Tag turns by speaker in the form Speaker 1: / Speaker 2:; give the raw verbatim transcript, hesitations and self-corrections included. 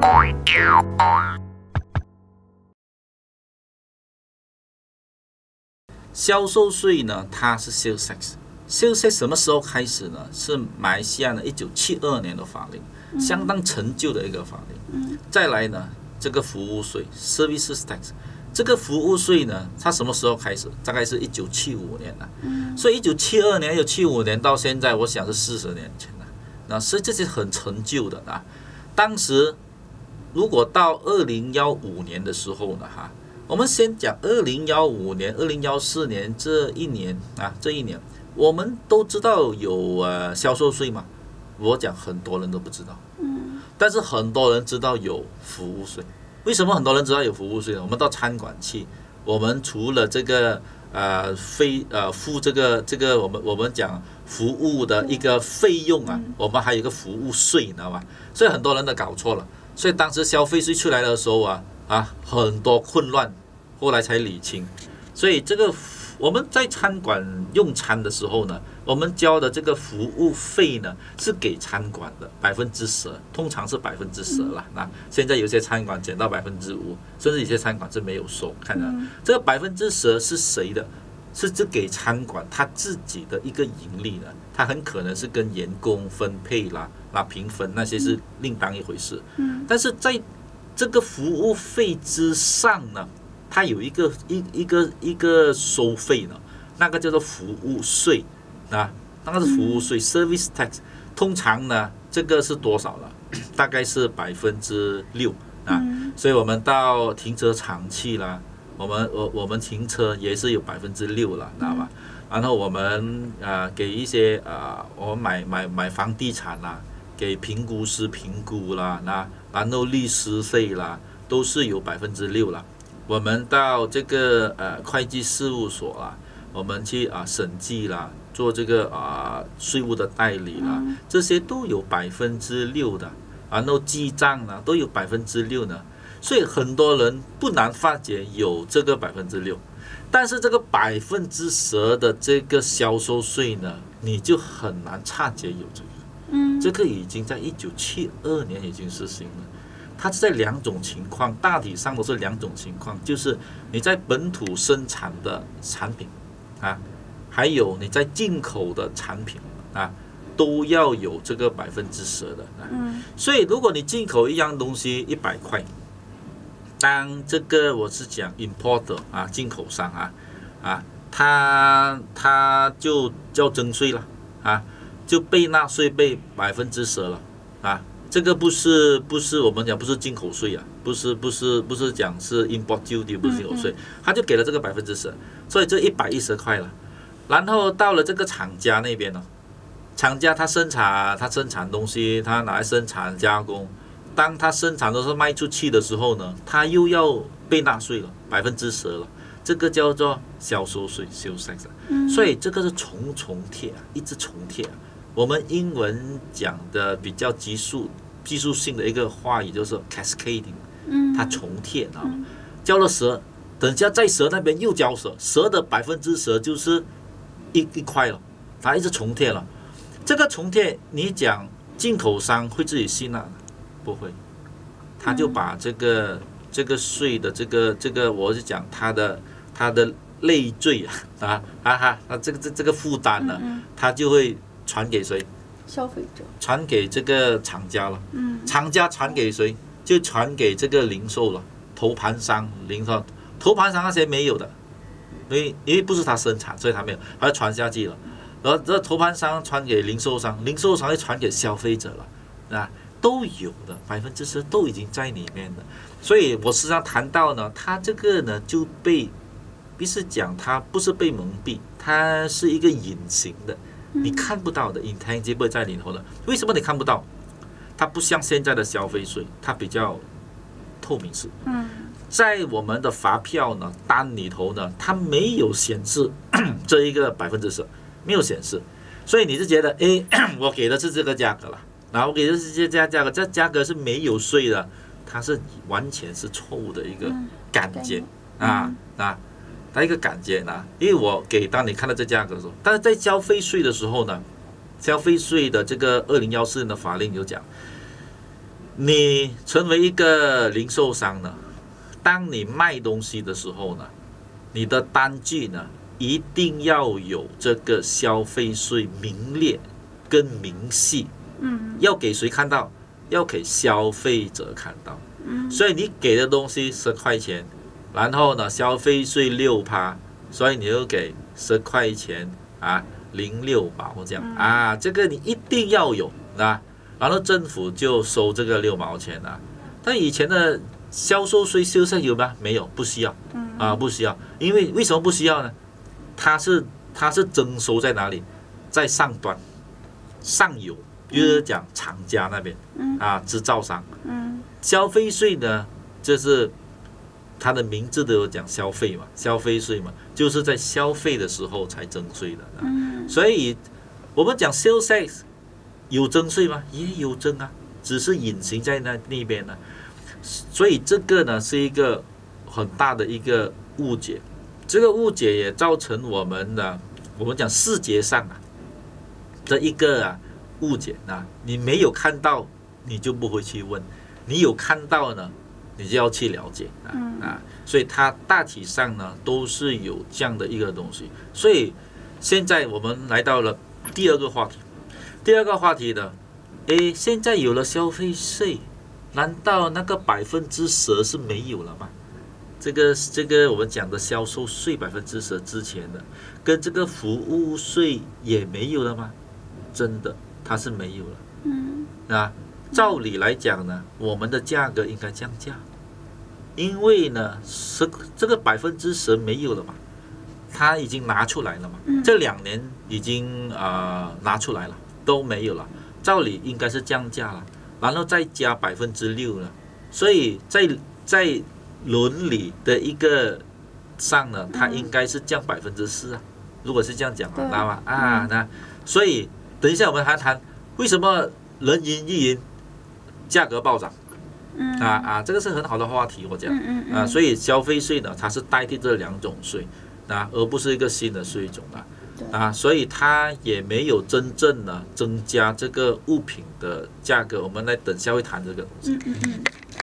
Speaker 1: 销售税呢，它是 sales tax。sales tax 什么时候开始呢？是马来西亚呢一九七二年的法令，嗯、相当陈旧的一个法令。嗯、再来呢，这个服务税 services tax， 这个服务税呢，它什么时候开始？大概是一九七五年了。嗯、所以一九七二年、一九七五年到现在，我想是四十年前了。那所以这些很陈旧的啊。当时如果到二零一五年的时候呢，哈。我们先讲二零一五年、二零一四年这一年啊，这一年我们都知道有呃销售税嘛。我讲很多人都不知道，嗯，但是很多人知道有服务税。为什么很多人知道有服务税呢？我们到餐馆去，我们除了这个呃费呃付这个这个我们我们讲服务的一个费用啊，我们还有一个服务税，你知道吗？所以很多人都搞错了。所以当时消费税出来的时候啊。啊，很多混乱，后来才理清。所以这个我们在餐馆用餐的时候呢，我们交的这个服务费呢，是给餐馆的百分之十，通常是百分之十啦。那现在有些餐馆减到百分之五，甚至有些餐馆是没有收。看到这个百分之十是谁的？是只给餐馆他自己的一个盈利的，他很可能是跟员工分配啦、啦平分那些是另当一回事。但是在这个服务费之上呢，它有一个一一个一个收费呢，那个叫做服务税啊，那个是服务税 service tax。通常呢，这个是多少了？大概是百分之六啊。所以我们到停车场去啦，我们我我们停车也是有百分之六了，知道吧？然后我们呃给一些呃我们买买买房地产啦。给评估师评估啦，那然后律师费啦，都是有百分之六啦。我们到这个呃会计事务所啦，我们去啊审计啦，做这个啊税务的代理啦，这些都有百分之六的。然后记账呢，都有百分之六呢。所以很多人不难发觉有这个百分之六，但是这个百分之十的这个销售税呢，你就很难察觉有这个。嗯，这个已经在一九七二年已经实行了。它是在两种情况，大体上都是两种情况，就是你在本土生产的产品啊，还有你在进口的产品啊，都要有这个百分之十的。啊、嗯，所以如果你进口一样东西一百块，当这个我是讲 importer 啊，进口商啊啊，他他就叫征税了啊。就被纳税被百分之十了啊！这个不是不是我们讲不是进口税啊，不是不是不是讲是 import duty 不是进口税，他就给了这个百分之十，所以这一百一十块了。然后到了这个厂家那边呢，厂家他生产他生产东西，他拿来生产加工，当他生产都是卖出去的时候呢，他又要被纳税了百分之十了。这个叫做销售税 sales tax， 所以这个是重重贴啊，一直重贴啊。我们英文讲的比较技术技术性的一个话语就是 cascading， 它重贴啊，交了十，等下在十那边又交十，十的百分之十就是一一块了，它一直重贴了。这个重贴，你讲进口商会自己吸纳？不会，他就把这个这个税的这个这个，我是讲他的他的累赘啊啊啊哈，他这个这这个负担呢，他就会。传给谁？
Speaker 2: 消费者。传
Speaker 1: 给这个厂家了。嗯。厂家传给谁？就传给这个零售了，投盘商、零售、投盘商那些没有的，因为因为不是他生产，所以他没有，他就传下去了。然后这投盘商传给零售商，零售商又传给消费者了，啊，都有的，百分之十都已经在里面的。所以我实际上谈到呢，他这个呢就被，不是讲他不是被蒙蔽，它是一个隐形的。你看不到的 intangible 在里头的，为什么你看不到？它不像现在的消费税，它比较透明式。嗯，在我们的发票呢单里头呢，它没有显示这一个百分之十，没有显示，所以你是觉得，哎，我给的是这个价格了，然后我给的是这价价格，这价格是没有税的，它是完全是错误的一个感觉、嗯、啊啊。它一个感觉呢，因为我给当你看到这价格的时候，但是在消费税的时候呢，消费税的这个二零一四年的法令有讲， 你成为一个零售商呢，当你卖东西的时候呢，你的单据呢一定要有这个消费税明列跟明细，
Speaker 2: 嗯，
Speaker 1: 要给谁看到？要给消费者看到。
Speaker 2: 嗯，
Speaker 1: 所以你给的东西十块钱，然后呢消费税六趴，所以你就给十块钱啊零六毛这样、
Speaker 2: 嗯、
Speaker 1: 啊，这个你一定要有啊，然后政府就收这个六毛钱啊。但以前的销售税修缮有吗？没有，不需要啊，不需要，因为为什么不需要呢？它是它是征收在哪里？在上端上游，就是讲厂家那边啊，制造商。消费税呢，就是它的名字都有讲消费嘛，消费税嘛，就是在消费的时候才征税的。所以我们讲 sales tax 有征税吗？也有征啊，只是隐形在那那边呢。所以这个呢是一个很大的一个误解，这个误解也造成我们的我们讲视觉上啊的一个啊误解啊，你没有看到你就不会去问，你有看到呢你就要去了解啊啊，所以它大体上呢都是有这样的一个东西。所以现在我们来到了第二个话题，第二个话题呢，诶，现在有了消费税，难道那个百分之十是没有了吗？这个这个我们讲的销售税百分之十之前的，跟这个服务税也没有了吗？真的，它是没有了。嗯，啊，照理来讲呢，我们的价格应该降价，因为呢，是这个百分之十没有了嘛，它已经拿出来了嘛，这两年已经啊、呃、拿出来了，都没有了，照理应该是降价了。然后再加百分之六了，所以在在伦理的一个上呢，它应该是降百分之四啊。如果是这样讲啊，知道吗？啊，那所以等一下我们谈谈为什么人云亦云，价格暴涨。啊啊，这个是很好的话题，我讲啊，所以消费税呢，它是代替这两种税啊，而不是一个新的税种啊。啊，所以它也没有真正的增加这个物品的价格。我们来等下会谈这个东西。
Speaker 2: 嗯嗯嗯。